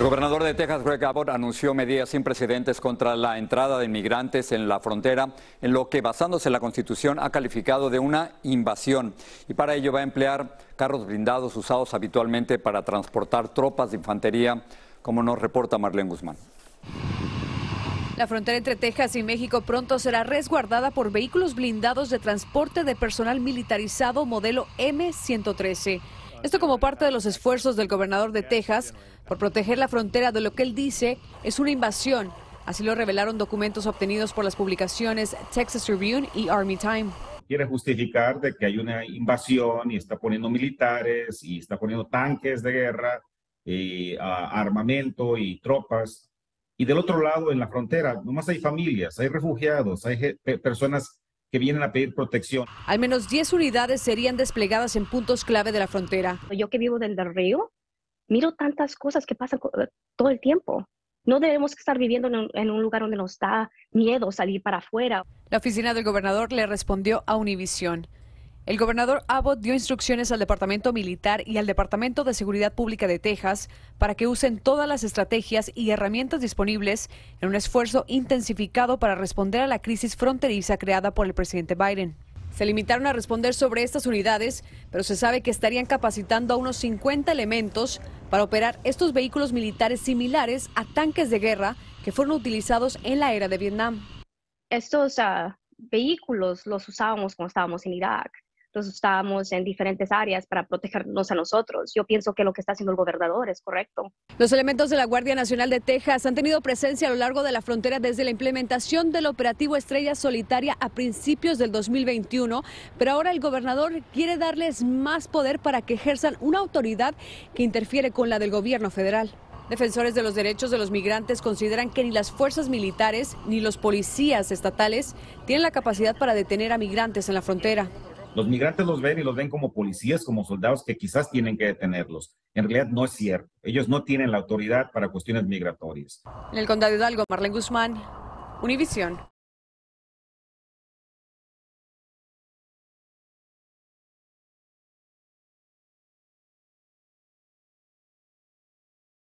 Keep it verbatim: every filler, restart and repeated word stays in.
El gobernador de Texas, Greg Abbott, anunció medidas sin precedentes contra la entrada de inmigrantes en la frontera, en lo que, basándose en la Constitución, ha calificado de una invasión. Y para ello va a emplear carros blindados usados habitualmente para transportar tropas de infantería, como nos reporta Marlene Guzmán. La frontera entre Texas y México pronto será resguardada por vehículos blindados de transporte de personal militarizado modelo eme ciento trece. Esto como parte de los esfuerzos del gobernador de Texas por proteger la frontera de lo que él dice es una invasión. Así lo revelaron documentos obtenidos por las publicaciones Texas Tribune y Army Time. Quiere justificar de que hay una invasión y está poniendo militares y está poniendo tanques de guerra, y, uh, armamento y tropas. Y del otro lado, en la frontera, nomás hay familias, hay refugiados, hay personas que vienen a pedir protección. Al menos diez unidades serían desplegadas en puntos clave de la frontera. Yo que vivo del, del río, miro tantas cosas que pasan todo el tiempo. No debemos estar viviendo en un, en un lugar donde nos da miedo salir para afuera. La oficina del gobernador le respondió a Univisión. El gobernador Abbott dio instrucciones al Departamento Militar y al Departamento de Seguridad Pública de Texas para que usen todas las estrategias y herramientas disponibles en un esfuerzo intensificado para responder a la crisis fronteriza creada por el presidente Biden. Se limitaron a responder sobre estas unidades, pero se sabe que estarían capacitando a unos cincuenta elementos para operar estos vehículos militares similares a tanques de guerra que fueron utilizados en la era de Vietnam. Estos uh, vehículos los usábamos cuando estábamos en Irak. Los usábamos en diferentes áreas para protegernos a nosotros. Yo pienso que lo que está haciendo el gobernador es correcto. Los elementos de la Guardia Nacional de Texas han tenido presencia a lo largo de la frontera desde la implementación del operativo Estrella Solitaria a principios del dos mil veintiuno, pero ahora el gobernador quiere darles más poder para que ejerzan una autoridad que interfiere con la del gobierno federal. Defensores de los derechos de los migrantes consideran que ni las fuerzas militares ni los policías estatales tienen la capacidad para detener a migrantes en la frontera. Los migrantes los ven y los ven como policías, como soldados que quizás tienen que detenerlos. En realidad no es cierto. Ellos no tienen la autoridad para cuestiones migratorias. En el condado de Hidalgo, Marlene Guzmán, Univisión.